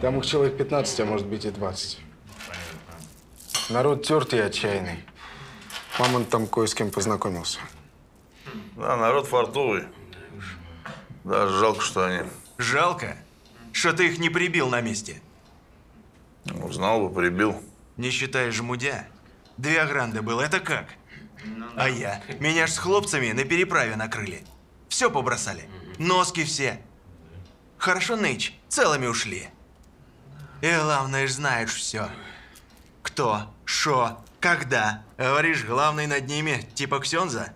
Там их человек 15, а может быть и 20. Народ тертый и отчаянный. Мамонт там кое с кем познакомился. Да, народ фартовый. Даже жалко, что они… Жалко? Что ты их не прибил на месте? Узнал бы, прибил. Не считая жмудя, 2 гранды было, это как? А я? Меня ж с хлопцами на переправе накрыли. Все побросали. Носки все. Хорошо, Ныч, целыми ушли. И главное ж знаешь все. Кто, шо, когда. Говоришь, главный над ними, типа ксенза?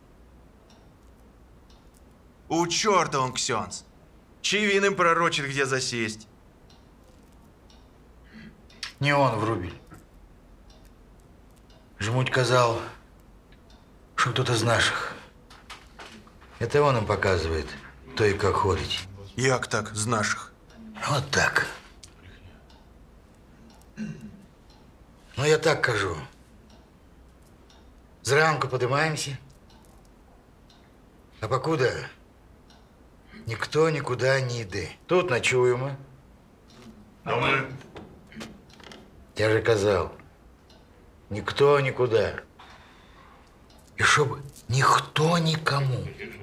У черта он ксенз. Чаевин им пророчит, где засесть. Не он, Врубель. Жмуть казал, что кто-то из наших. Это он им показывает, то и как ходить. Як так, з наших? Вот так. Ну, я так кажу. Зранку поднимаемся, а покуда никто никуда не йде. Тут ночуємо. А мы… Я же казал, никто никуда. И чтобы никто никому.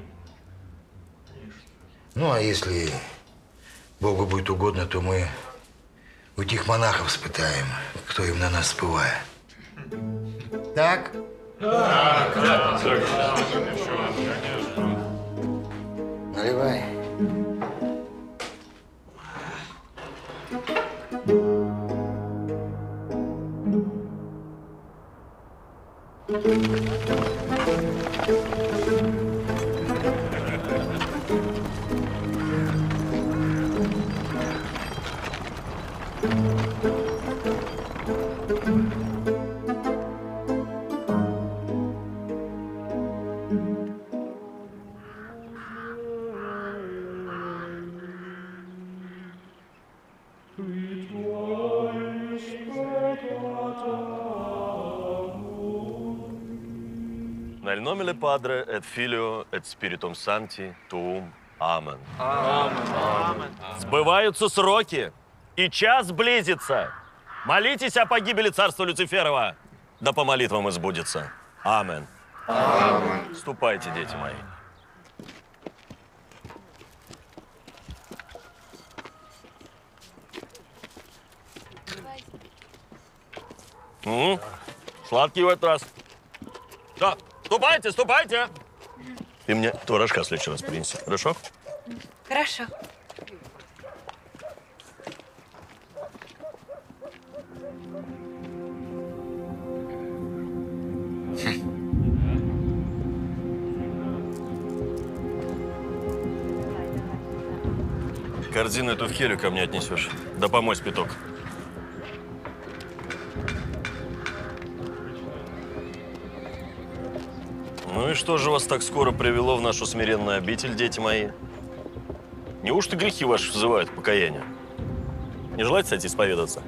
Ну, а если Богу будет угодно, то мы у тех монахов спытаем, кто им на нас спывает. Так? Так. Наливай. Nel nome del Padre, et Filio, et Spiritum Sancti, Tuum. Амен. Сбываются сроки, и час близится. Молитесь о погибели царства Люциферова, да по молитвам избудется. Амен. Амен. Ступайте, дети мои. Сладкий в этот раз. Да, ступайте, ступайте. Ты мне творожка в следующий раз принеси, хорошо? Хорошо. Корзину эту в келью ко мне отнесешь. Да помой спиток. Ну и что же вас так скоро привело в нашу смиренную обитель, дети мои? Неужто грехи ваши вызывают покаяние? Не желаете, кстати, исповедаться?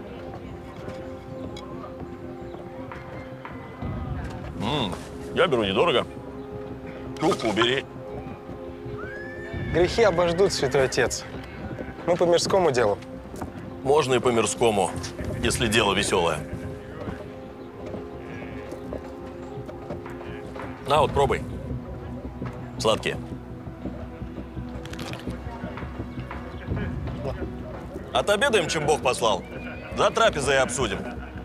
Я беру недорого. Руку убери. Грехи обождут, святой отец. Мы по мирскому делу. Можно и по мирскому, если дело веселое. На, вот пробуй. Сладкие. Отобедаем, чем Бог послал. За трапезой обсудим.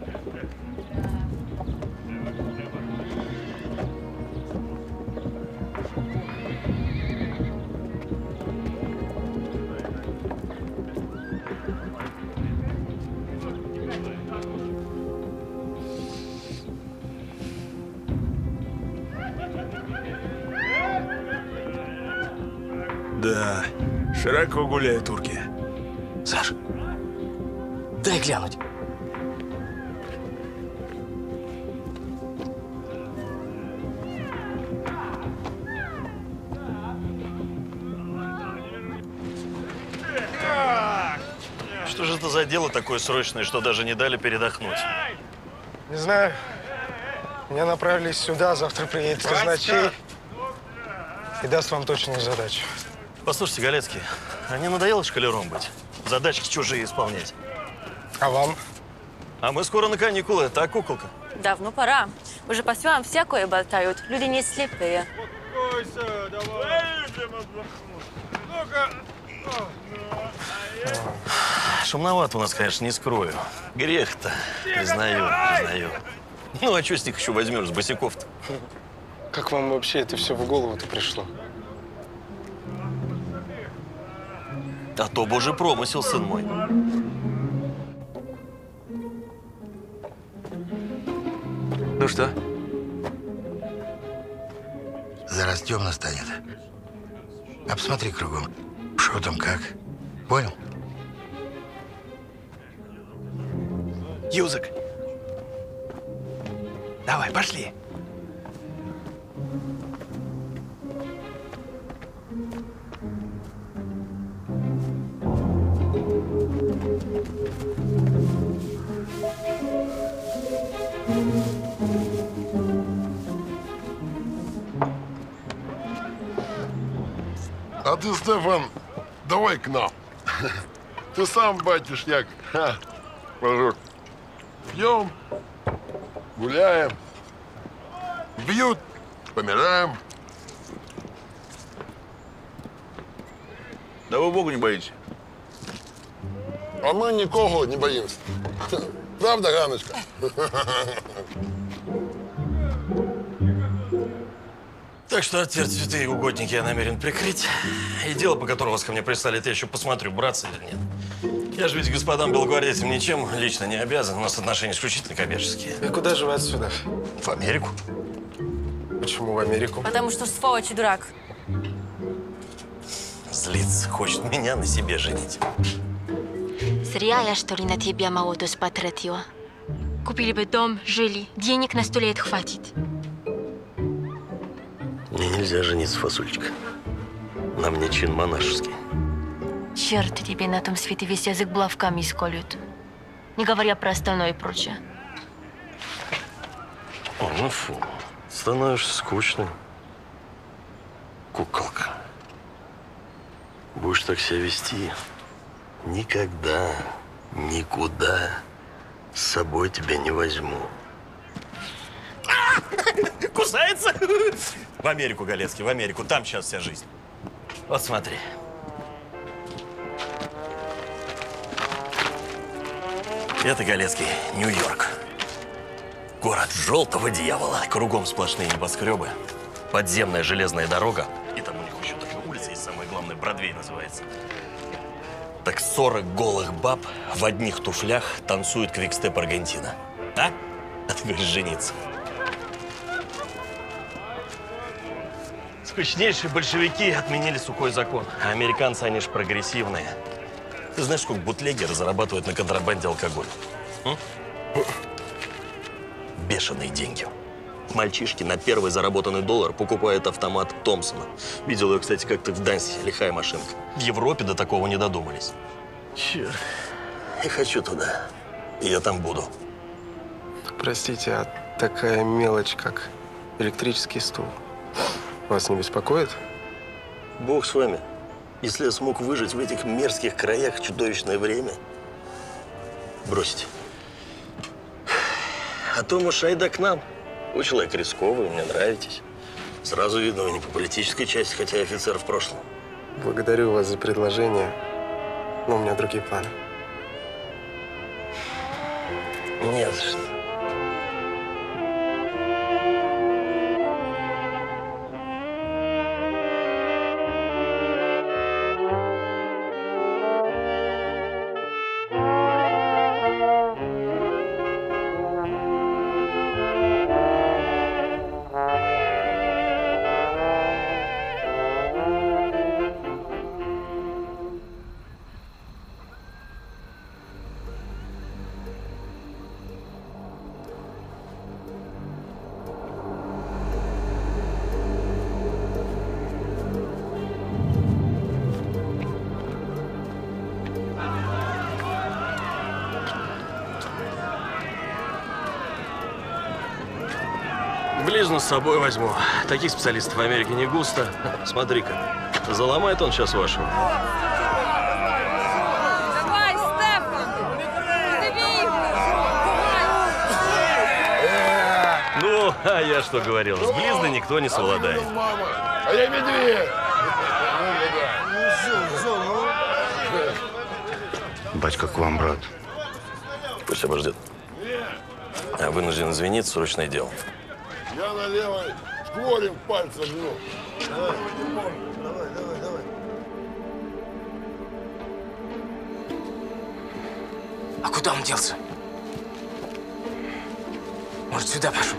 Да, широко гуляют турки. Саш, дай глянуть. Что же это за дело такое срочное, что даже не дали передохнуть? Не знаю. Меня направили сюда, завтра приедет казначей и даст вам точную задачу. Послушайте, Галецкий, а не надоело шкалером быть? задачки чужие исполнять. А вам? А мы скоро на каникулы, так, куколка? Давно пора. Уже по сферам всякое болтают. Люди не слепые. Шумновато у нас, конечно, не скрою. Грех-то, признаю. Ну, а что с них еще возьмешь, с босиков-то? Как вам вообще это все в голову-то пришло? А то божий промысел, сын мой. Ну что? Зараз темно станет. А посмотри кругом. Что там, как? Понял? Юзик. Давай, пошли. А ты, Стефан, давай к нам. Ты сам, батюшняк, мужик. Пьем, гуляем, бьют, помираем. Да вы Богу не боитесь? А мы никого не боимся. Правда, Ганочка? Так что теперь святые угодники я намерен прикрыть. И дело, по которому вас ко мне прислали, это я еще посмотрю, браться или нет. Я же ведь господам белогвардейцам ничем лично не обязан. У нас отношения исключительно коммерческие. И куда же вы отсюда? В Америку. Почему в Америку? Потому что сволочь и дурак. Злится, хочет меня на себе женить. Зря я, что ли, на тебя молодость потратила. Купили бы дом, жили, денег на 100 лет хватит. Мне нельзя жениться, Фасульчик. На мне чин монашеский. Черт тебе на том свете весь язык булавками исколют. Не говоря про остальное и прочее. О, ну фу, становишься скучным. Куколка. Будешь так себя вести, никогда, никуда с собой тебя не возьму. Кусается? В Америку, Галецкий, в Америку. Там сейчас вся жизнь. Вот смотри. Это, Галецкий, Нью-Йорк. Город желтого дьявола. Кругом сплошные небоскребы. Подземная железная дорога. И там у них еще такая улица есть, самая главная, Бродвей называется. Так 40 голых баб в одних туфлях танцуют квикстеп Аргентина. А? А ты говоришь, жениться. Скучнейшие большевики отменили сухой закон. А американцы, они ж прогрессивные. Ты знаешь, сколько бутлегеры зарабатывают на контрабанде алкоголя? Бешеные деньги. Мальчишки на первый заработанный доллар покупают автомат Томпсона. Видел ее, кстати, как-то в Дансе, лихая машинка. В Европе до такого не додумались. Черт, я хочу туда. И я там буду. Простите, а такая мелочь, как электрический стул, вас не беспокоит? Бог с вами. Если я смог выжить в этих мерзких краях в чудовищное время, бросьте. А то, может, айда к нам. Вы человек рисковый, мне нравитесь. Сразу видно, вы не по политической части, хотя я офицер в прошлом. Благодарю вас за предложение, но у меня другие планы. Не за что. Близну с собой возьму. Таких специалистов в Америке не густо. Смотри-ка, заломает он сейчас вашего. А я что говорил, с близны никто не совладает. Мама, а я медведь. Батька к вам, брат. Пусть обождет. Я вынужден извиниться, срочное дело. Я на левой шкворем пальцем жму. Давай. А куда он делся? Может, сюда пошел?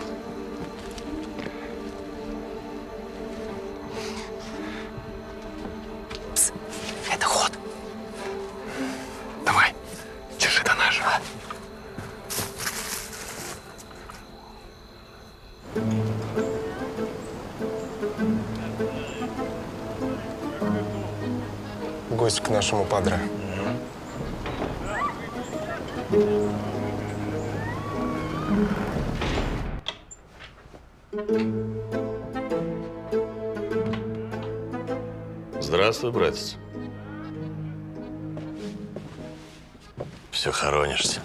Пс, это ход. Давай, держи до нашего. Гость к нашему падре. Здравствуй, братец. Все хоронишься.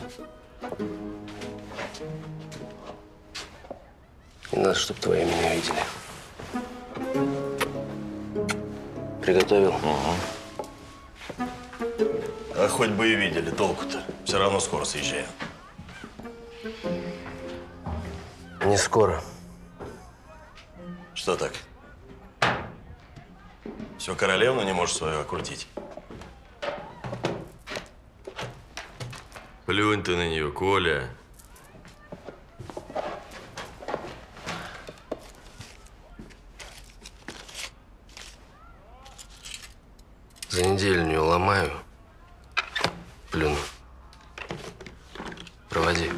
Не надо, чтобы твои меня видели. Приготовил? А хоть бы и видели, толку-то. Все равно скоро съезжаем. Не скоро. Что так? Все королевну не можешь свою окрутить? Плюнь ты на нее, Коля. За неделю не уломаю. Плюну. Проводи.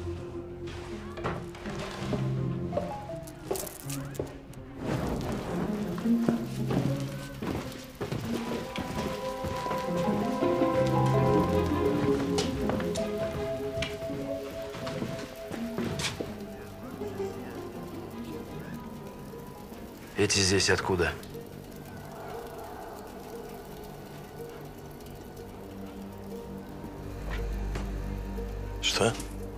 Эти здесь откуда? Что?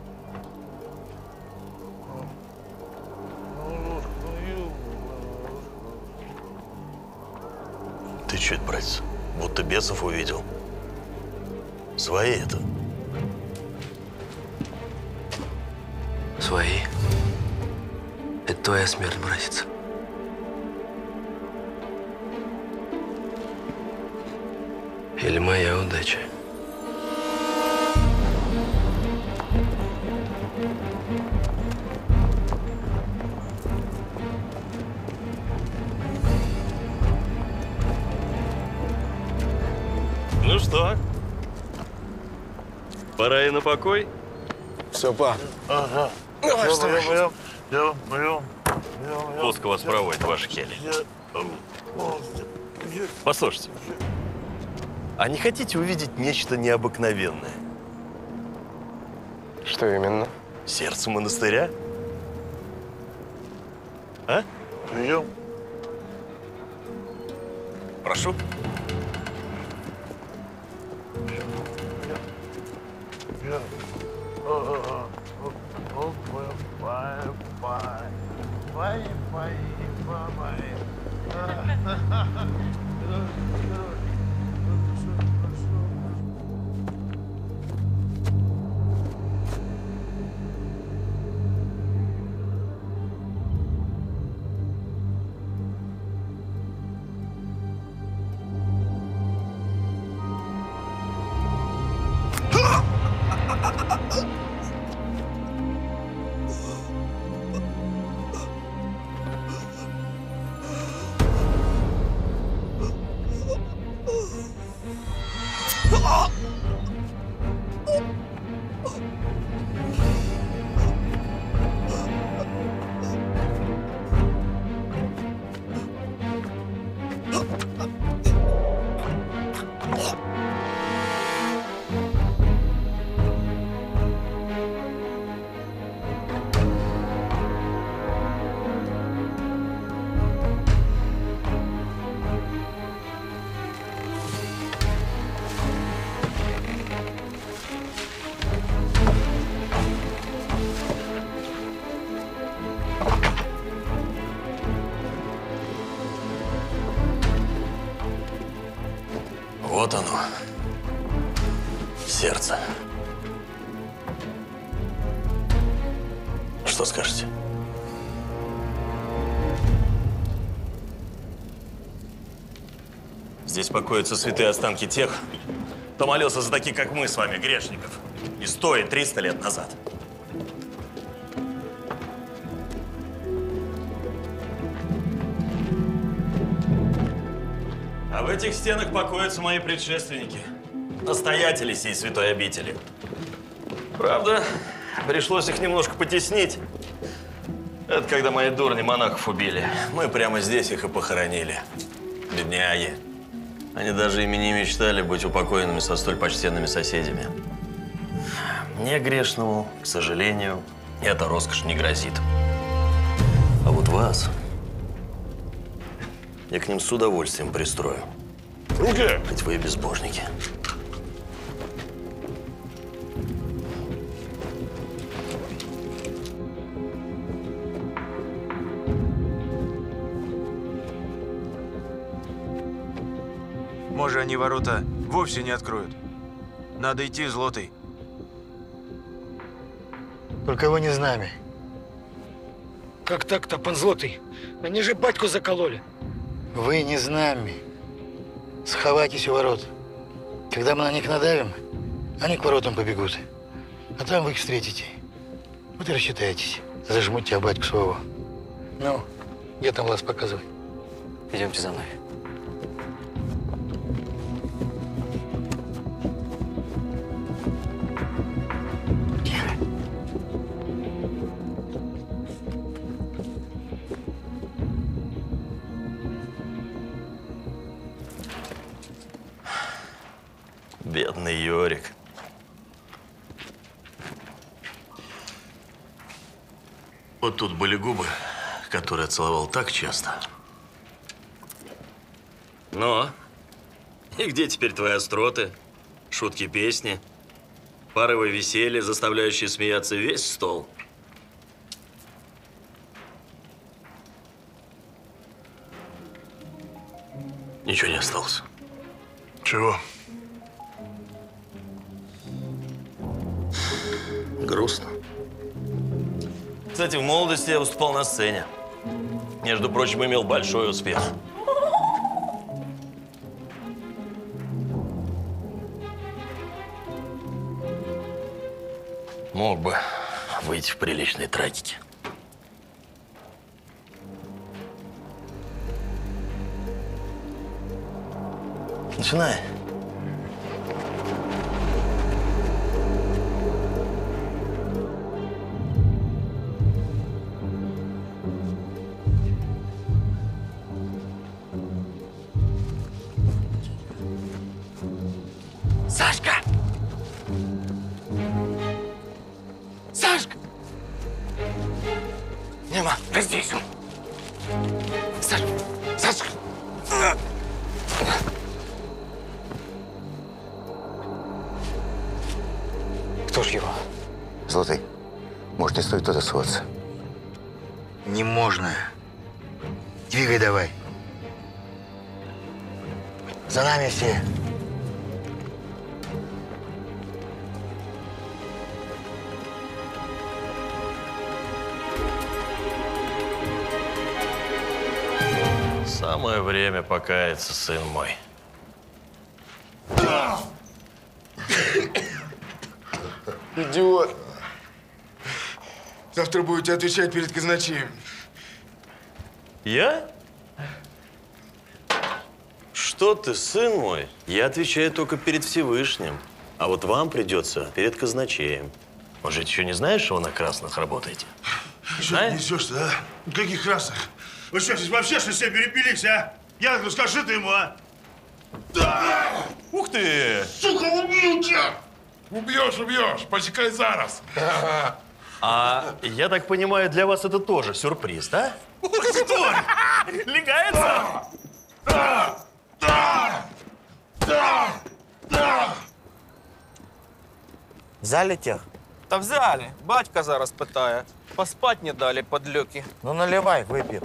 Ты че это, братец? Будто бесов увидел. Свои это. Свои. Это твоя смерть, братец. Или моя удача. Ну что? Пора и на покой? Все, па. Ага. Давай, вставай. Пуск вас проводит, ваша Келли. Послушайте, а не хотите увидеть нечто необыкновенное? Что именно? Сердце монастыря? А? Идем. Прошу. Вот оно. Сердце. Что скажете? Здесь покоятся святые останки тех, кто молился за таких, как мы с вами, грешников. И 100, и 300 лет назад. А в этих стенах покоятся мои предшественники, настоятели сей святой обители. Правда, пришлось их немножко потеснить. Это когда мои дурни монахов убили. Мы прямо здесь их и похоронили. Бедняги. Они даже ими не мечтали быть упокоенными со столь почтенными соседями. Мне грешному, к сожалению, эта роскошь не грозит. А вот вас я к ним с удовольствием пристрою. Руки! Хоть вы и безбожники. Может, они ворота вовсе не откроют. Надо идти, Злотый. Только вы не с нами. Как так-то, пан Злотый? Они же батьку закололи. Вы не с нами. Сховайтесь у ворот. Когда мы на них надавим, они к воротам побегут. А там вы их встретите. Вот и рассчитайтесь. Зажмутьте батьку своего. Ну, где там глаз показывай? Идемте за мной. Тихо. Бедный Йорик. Вот тут были губы, которые я целовал так часто. Но и где теперь твои остроты, шутки, песни, порывы веселья, заставляющие смеяться весь стол? Ничего не осталось. Чего? Грустно. Кстати, в молодости я выступал на сцене. Между прочим, имел большой успех. Мог бы выйти в приличной трагике. Начинай. Сашка! Сашка! Нема, да здесь он. Сашка! Сашка! Кто ж его? Золотый, может, не стоит туда соваться? Не можно. Двигай давай. За нами все. Самое время покаяться, сын мой. Идиот. Завтра будете отвечать перед казначеем. Я? Что ты, сын мой? Я отвечаю только перед Всевышним. А вот вам придется перед казначеем. Может, еще не знаешь, что вы на красных работаете? Что ты несешь-то, а? Каких красных? Вы что, здесь вообще что все перепились, а? Я говорю, скажи ты ему, а? Да! Ух ты! Сука, убью тебя! Убьешь, почекай зараз. А я так понимаю, для вас это тоже сюрприз, да? Ух ты, тварь! Легается? Взяли тех? Та взяли. Батька зараз питає. Поспать не дали, подлюки. Ну наливай, выпьем.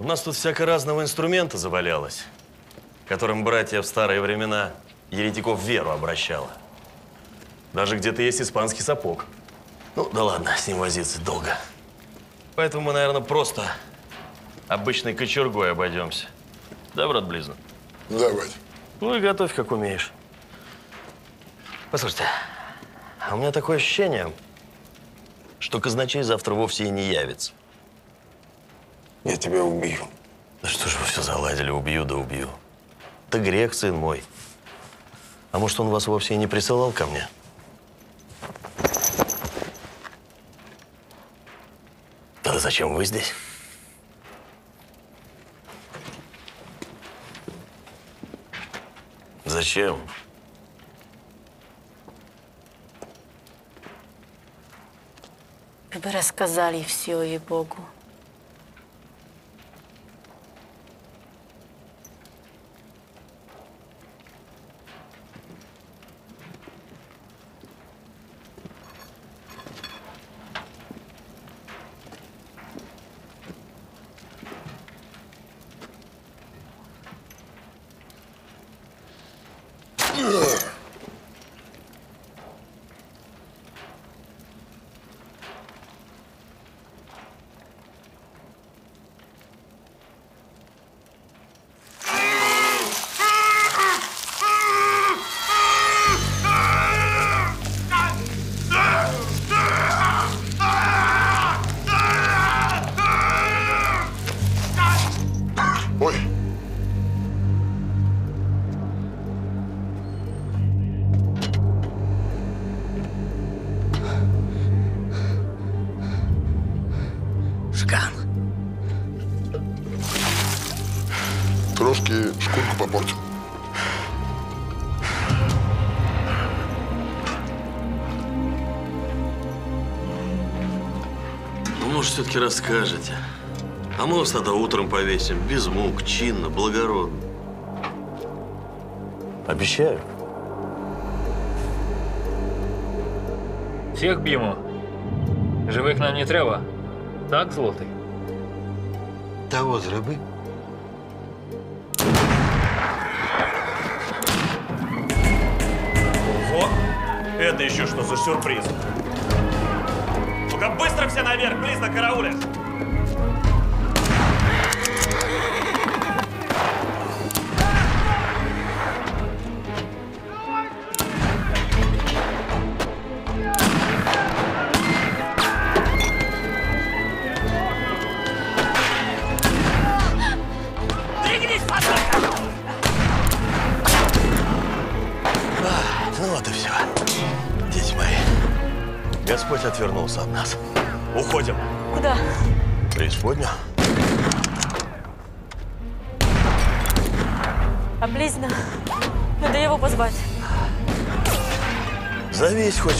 нас тут всяко разного инструмента завалялось, которым братья в старые времена еретиков в веру обращало. Даже где-то есть испанский сапог. Ну, да ладно, с ним возиться долго. Поэтому мы, наверное, просто обычной кочергой обойдемся. Да, брат Близна? Да, бать. Ну и готовь, как умеешь. Послушайте, а у меня такое ощущение, что казначей завтра вовсе и не явится. Я тебя убью. Да что ж вы все заладили, убью да убью. Да грех, сын мой. А может, он вас вовсе и не присылал ко мне? Тогда зачем вы здесь? Зачем? Вы бы рассказали все ей-богу. Ой. Шкан. Трошки шкурку попортил. Ну, может, все-таки расскажете. А мы вас тогда утром повесим, без мук, чинно, благородно. Обещаю. Всіх б'ємо. Живих нам не треба. Так, Злотий? Того зроби. Ого! Это еще что за сюрприз? Ну-ка быстро все наверх, Близна караулишь! Ну вот и все. Дети мои, Господь отвернулся от нас. Уходим. Куда? Преисподнюю. А Близна? Надо его позвать. Зовись хоть.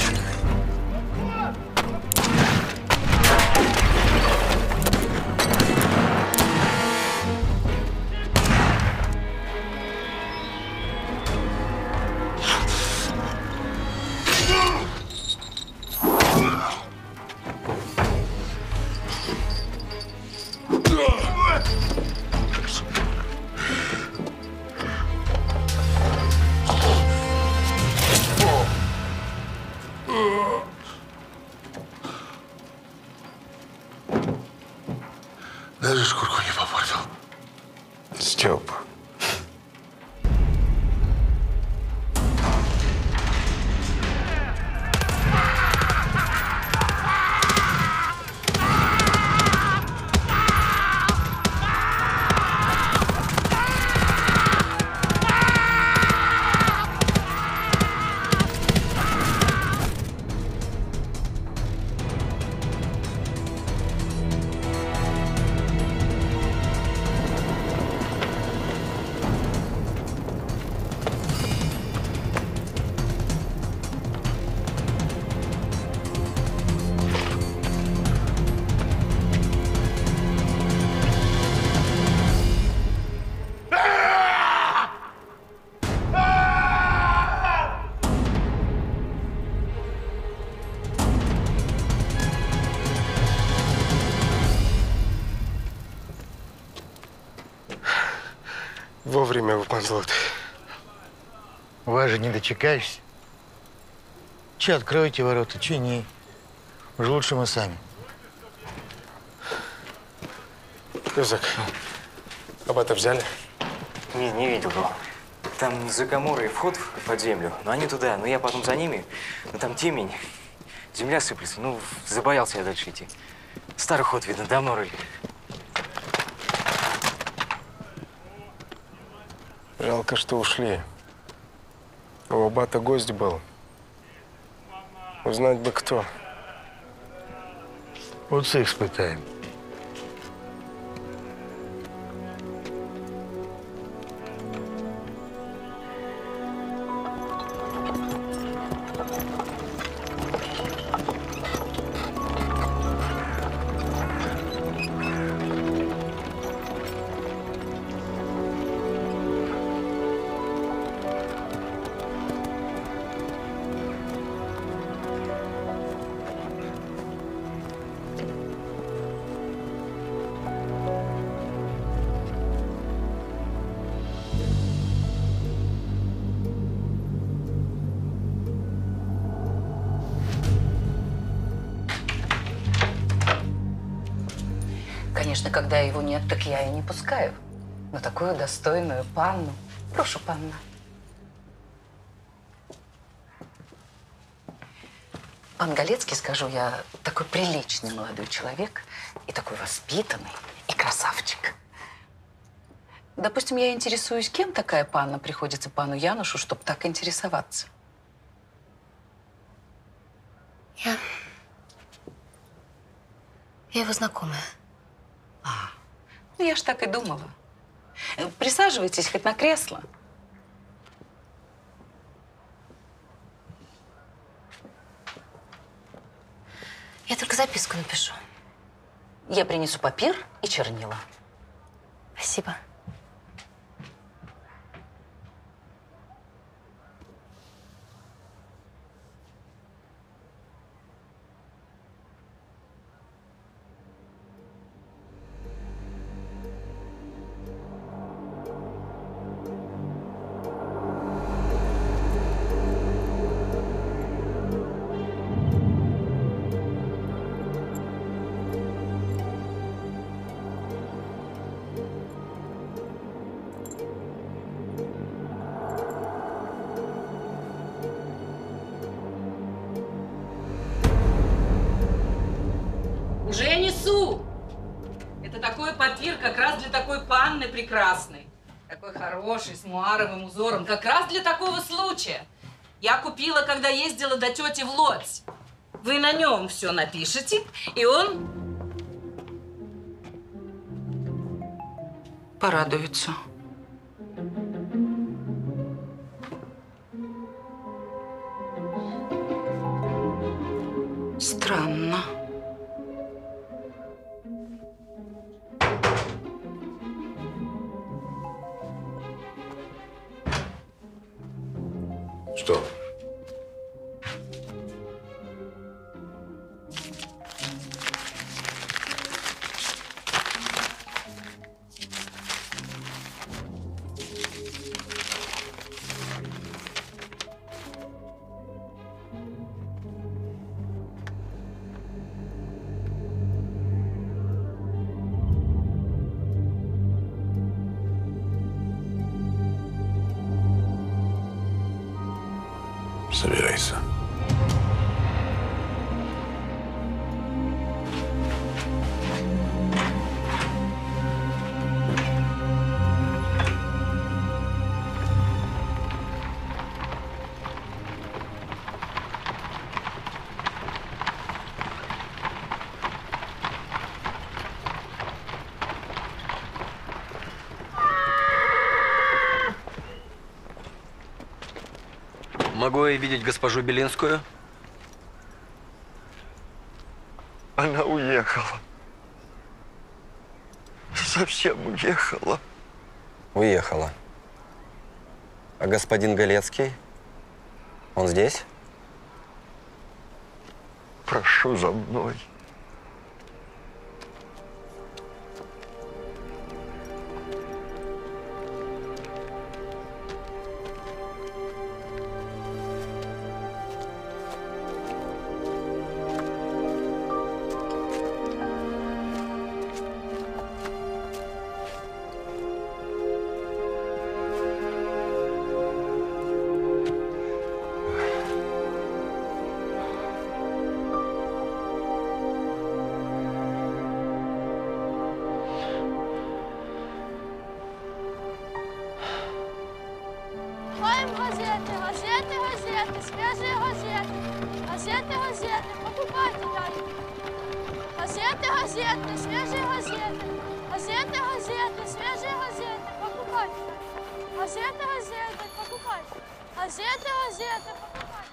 Даже шкурку не попортил. Степа. Вовремя, пан Златый. Вас же не дочекаешься. Че откройте ворота, че не. Уж лучше мы сами. Козак, аббата взяли? Не видел его. Там за Гаморой вход под землю, но они туда, но я потом за ними, но там темень, земля сыплется, ну, забоялся я дальше идти. Старый ход, видно, давно рыли. Жалко, что ушли. У аббата гость был. Узнать бы кто. Вот всех испытаем. Конечно, когда его нет, так я и не пускаю. Но такую достойную панну. Прошу, панна. Пан Галецкий, скажу я, такой приличный молодой человек, и такой воспитанный, и красавчик. Допустим, я интересуюсь, кем такая панна приходится пану Янушу, чтобы так интересоваться. Я его знакомая. Ну, я ж так и думала. Присаживайтесь хоть на кресло. Я только записку напишу. Я принесу папир и чернила. Спасибо. Уже я несу. Это такой папир как раз для такой панны прекрасной. Такой хороший, с муаровым узором. Как раз для такого случая. Я купила, когда ездила до тети в Лодзь. Вы на нем все напишете, и он порадуется. Странно. Что? Собирайся. Могу я видеть госпожу Белинскую? Она уехала. Совсем уехала. Уехала. А господин Галецкий? Он здесь? Прошу за мной. газеты, свежие газеты. Газеты, газеты, покупайте дальше. Газеты, газеты, свежие газеты. Газеты, газеты, свежие газеты, покупайте. Газеты, газеты, покупайте. Газеты, газеты, покупайте.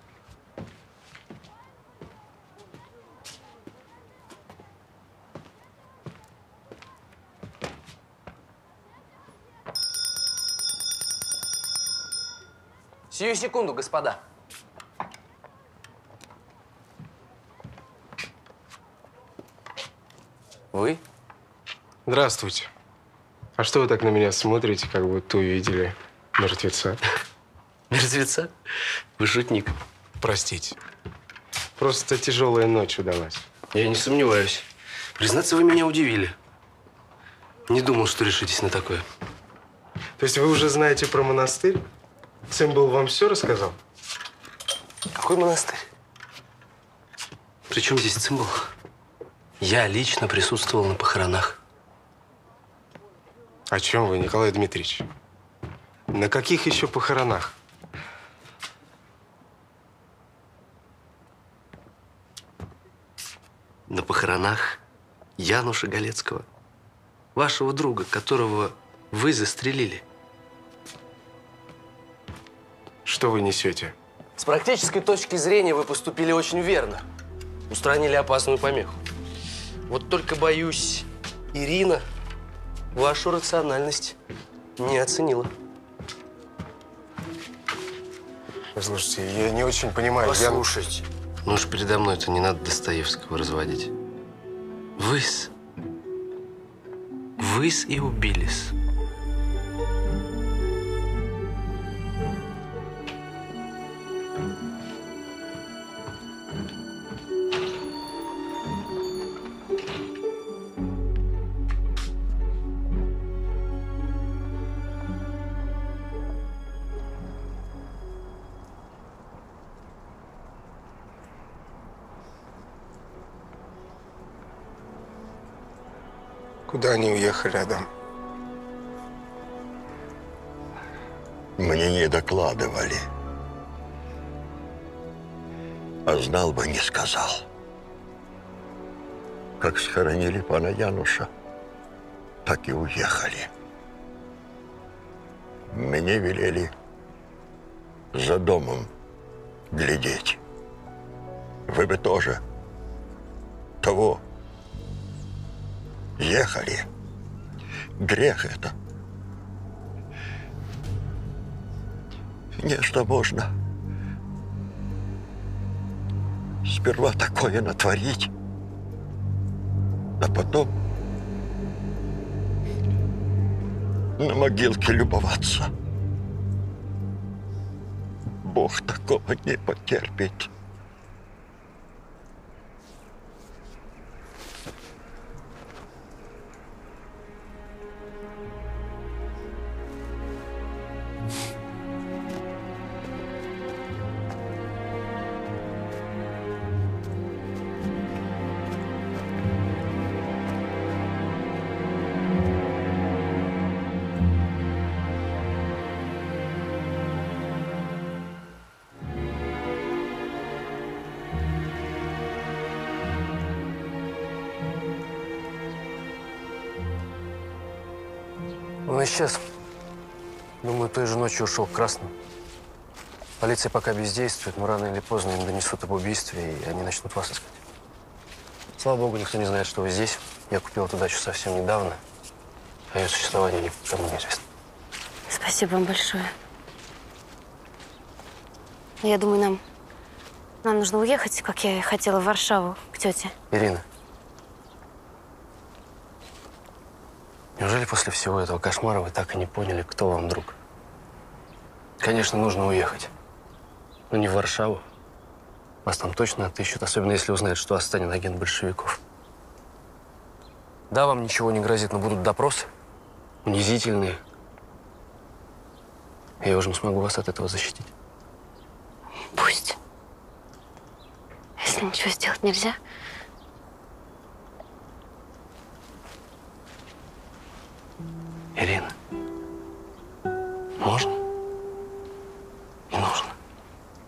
Сию секунду, господа. Вы? Здравствуйте. А что вы так на меня смотрите, как будто увидели мертвеца? Мертвеца? Вы шутник. Простите. Просто тяжелая ночь удалась. Я не сомневаюсь. Признаться, вы меня удивили. Не думал, что решитесь на такое. То есть вы уже знаете про монастырь? Цимбал вам все рассказал? Какой монастырь? При чем здесь Цимбал? Я лично присутствовал на похоронах. О чем вы, Николай Дмитриевич? На каких еще похоронах? На похоронах Януша Галецкого, вашего друга, которого вы застрелили. Что вы несете? С практической точки зрения вы поступили очень верно. Устранили опасную помеху. Вот только, боюсь, Ирина вашу рациональность не оценила. Слушайте, я не очень понимаю. Послушайте. Ну уж передо мной это не надо Достоевского разводить. Выс и убились. Куда они уехали, Адам? Мне не докладывали. А знал бы, не сказал. Как схоронили пана Януша, так и уехали. Мне велели за домом глядеть. Вы бы тоже того ехали. Грех это. Нечто можно сперва такое натворить, а потом на могилке любоваться. Бог такого не потерпит. Он исчез. Думаю, той же ночью ушел к Красным. Полиция пока бездействует, но рано или поздно им донесут об убийстве, и они начнут вас искать. Слава богу, никто не знает, что вы здесь. Я купил эту дачу совсем недавно. О ее существовании никому не известно. Спасибо вам большое. Я думаю, нам нужно уехать, как я и хотела, в Варшаву, к тете. Ирина, неужели после всего этого кошмара вы так и не поняли, кто вам друг? Конечно, нужно уехать. Но не в Варшаву. Вас там точно отыщут, особенно если узнают, что Останин агент большевиков. Да, вам ничего не грозит, но будут допросы. Унизительные. Я уже не смогу вас от этого защитить. Пусть. Если ничего сделать нельзя. Ирина, можно? Не нужно.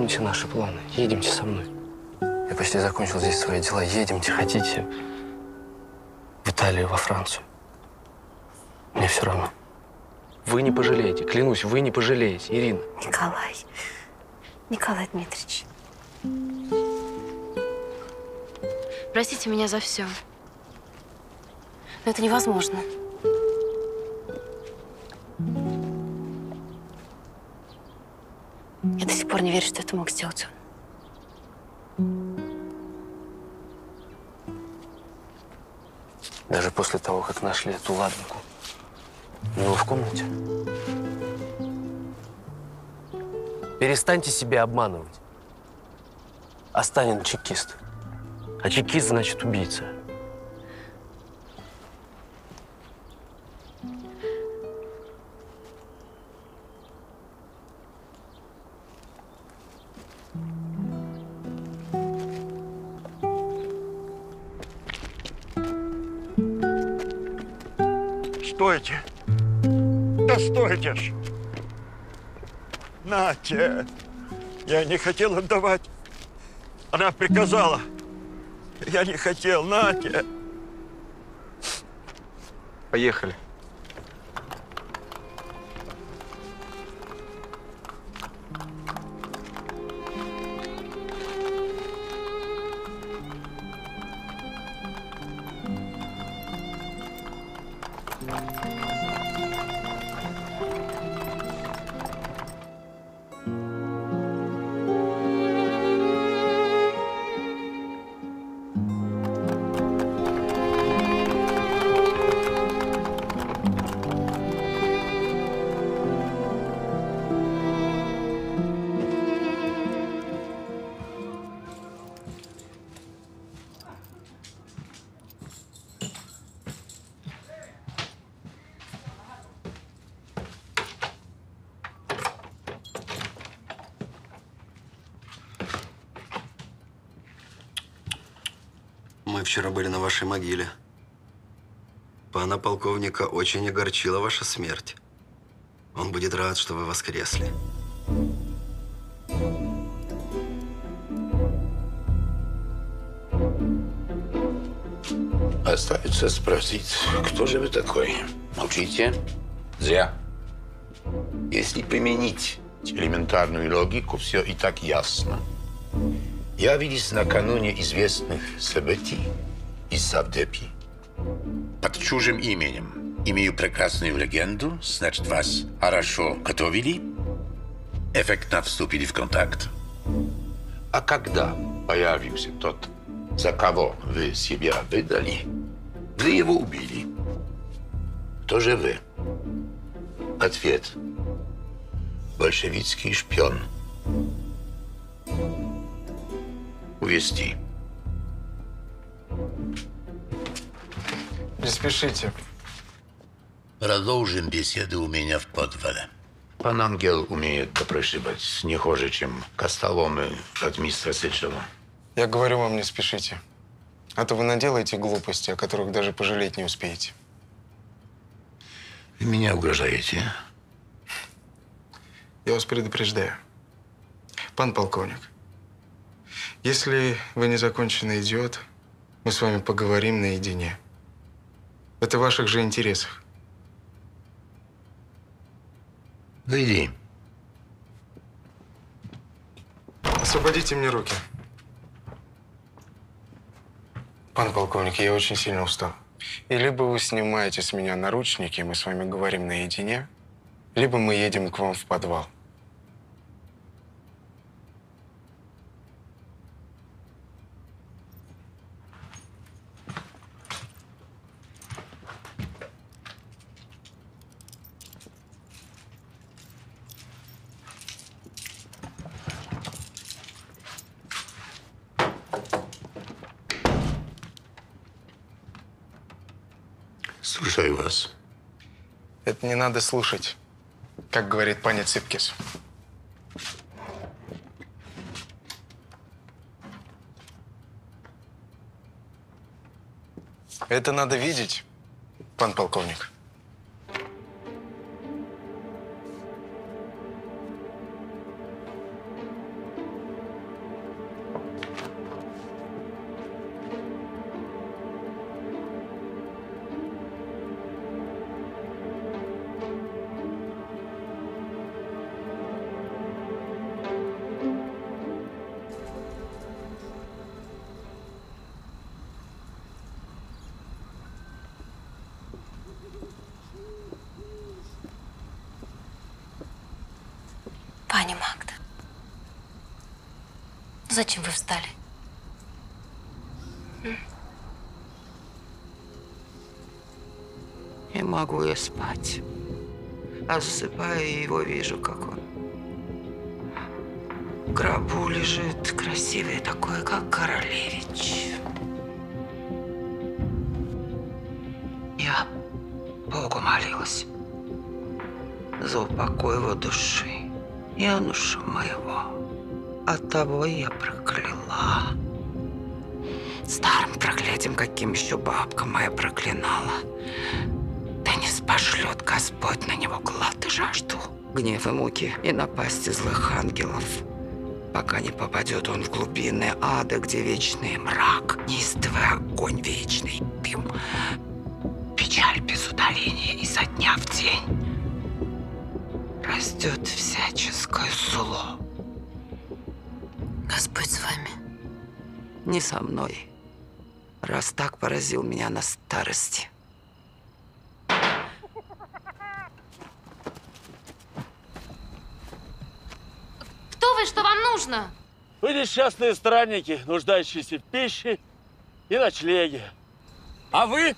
Помните наши планы. Едемте со мной. Я почти закончил здесь свои дела. Едемте, хотите. В Италию, во Францию. Мне все равно. Вы не пожалеете. Клянусь, вы не пожалеете, Ирина. Николай Дмитриевич. Простите меня за все. Но это невозможно. Я до сих пор не верю, что это мог сделать он. Даже после того, как нашли эту ладанку. У него в комнате. Перестаньте себя обманывать. Останин чекист. А чекист значит убийца. Стойте! Да стойте ж! Нате! Я не хотел отдавать. Она приказала. Я не хотел. Нате! Поехали. Мы вчера были на вашей могиле. Пана полковника очень огорчила ваша смерть. Он будет рад, что вы воскресли. Остается спросить, кто же вы такой? Молчите? Зря. Если применить элементарную логику, все и так ясно. Явились накануне известных событий из Савдепи под чужим именем. Имею прекрасную легенду, значит, вас хорошо готовили, эффектно вступили в контакт. А когда появился тот, за кого вы себя выдали, вы его убили. Кто же вы? Ответ. Большевистский шпион. Увести. Не спешите. Продолжим беседу у меня в подвале. Пан Ангел умеет допрашивать не хуже, чем Костоломы от мистера Сычева. Я говорю вам, не спешите. А то вы наделаете глупости, о которых даже пожалеть не успеете. Вы меня угрожаете? Я вас предупреждаю. Пан полковник, если вы незаконченный идиот, мы с вами поговорим наедине. Это в ваших же интересах. Выйди. Освободите мне руки. Пан полковник, я очень сильно устал. И либо вы снимаете с меня наручники, и мы с вами говорим наедине, либо мы едем к вам в подвал. Слушаю вас. Это не надо слушать, как говорит пани Ципкис. Это надо видеть, пан полковник. Пани Магда, зачем вы встали? Не могу я спать. А засыпаю и его вижу, как он в гробу лежит, красивый такой, как королевич. Я Богу молилась за упокой его души, юношу моего. Оттого я прокляла. Старым проклятием, каким еще бабка моя проклинала. Да не спошлет Господь на него глад и жажду, гнев и муки и напасти злых ангелов, пока не попадет он в глубины ада, где вечный мрак, неистовый огонь, вечный дым, печаль без удаления изо дня в день. Растет всяческое зло. Господь с вами. Не со мной, раз так поразил меня на старости. Кто вы? Что вам нужно? Вы несчастные странники, нуждающиеся в пище и ночлеге. А вы?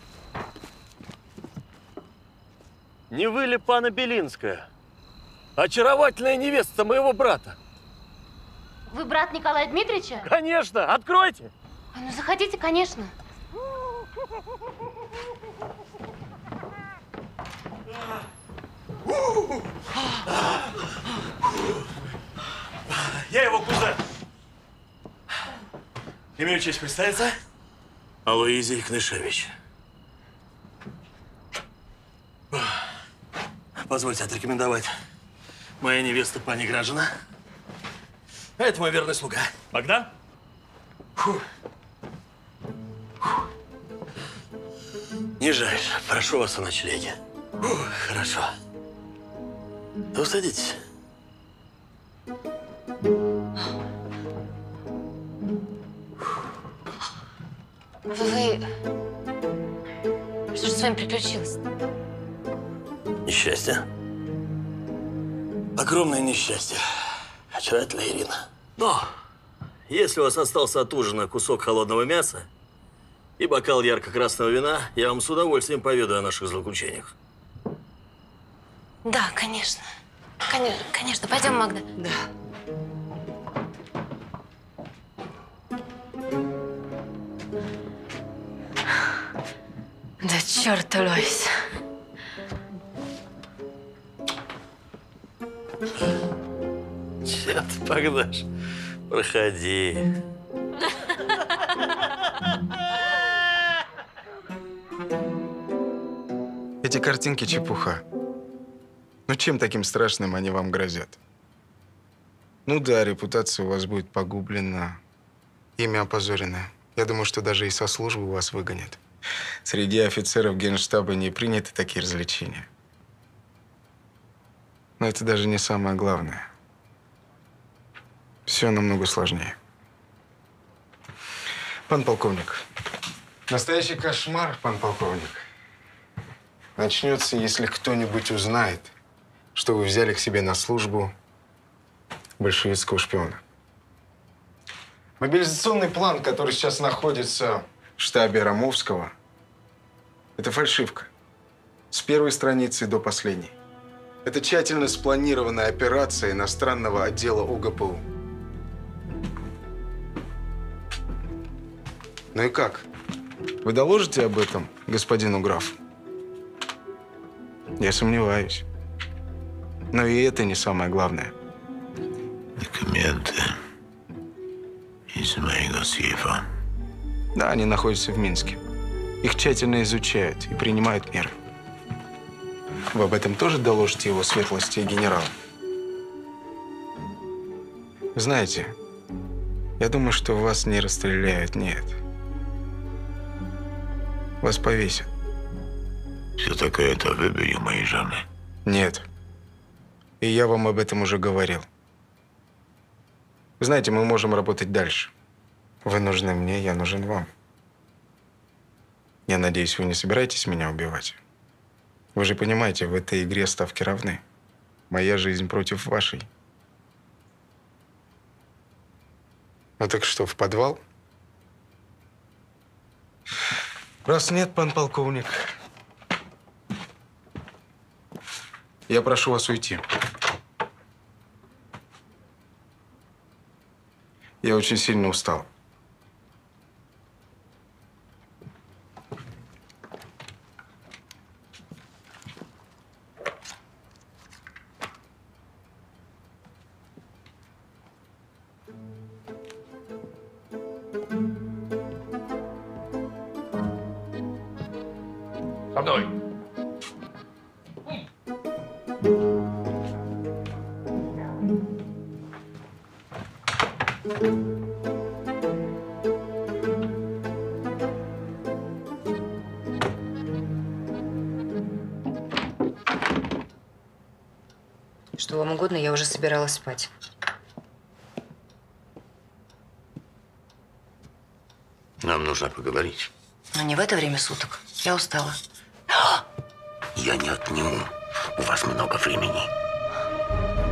Не вы ли пана Белинская? Очаровательная невеста моего брата. Вы брат Николая Дмитриевича? Конечно, откройте. Ну, заходите, конечно. Я его кузен. Имею честь представиться. Алоизий Кнышевич. Позвольте отрекомендовать. Моя невеста, пани Гражина. А это мой верный слуга. Богдан? Фу. Нижайше. Прошу вас о ночлеге. Фу, хорошо. Да садитесь. Вы... Что же с вами приключилось? Несчастье. Огромное несчастье. Очаровательная Ирина. Но, если у вас остался от ужина кусок холодного мяса и бокал ярко-красного вина, я вам с удовольствием поведаю о наших злоключениях. Да, конечно. Конечно. Пойдем, Магда. Да. Да черт, Лойс. Чё ты, Богдаш? Проходи. Эти картинки чепуха. Ну чем таким страшным они вам грозят? Ну да, репутация у вас будет погублена, имя опозорено. Я думаю, что даже и со службы вас выгонят. Среди офицеров Генштаба не приняты такие развлечения. Но это даже не самое главное. Все намного сложнее. Пан полковник, настоящий кошмар, пан полковник, начнется, если кто-нибудь узнает, что вы взяли к себе на службу большевистского шпиона. Мобилизационный план, который сейчас находится в штабе Ромовского, это фальшивка. С первой страницы до последней. Это тщательно спланированная операция иностранного отдела ОГПУ. Ну и как? Вы доложите об этом господину графу? Я сомневаюсь. Но и это не самое главное. Документы из моего сейфа. Да, они находятся в Минске. Их тщательно изучают и принимают меры. Вы об этом тоже доложите его светлости генералу? Знаете, я думаю, что вас не расстреляют, нет. Вас повесят. Все-таки это выбери моей жены. Нет. И я вам об этом уже говорил. Вы знаете, мы можем работать дальше. Вы нужны мне, я нужен вам. Я надеюсь, вы не собираетесь меня убивать? Вы же понимаете, в этой игре ставки равны. Моя жизнь против вашей. Ну так что, в подвал? Раз нет, пан полковник, я прошу вас уйти. Я очень сильно устал. Со мной. Что вам угодно, я уже собиралась спать. Нам нужно поговорить. Но не в это время суток. Я устала. Я не отниму у вас много времени.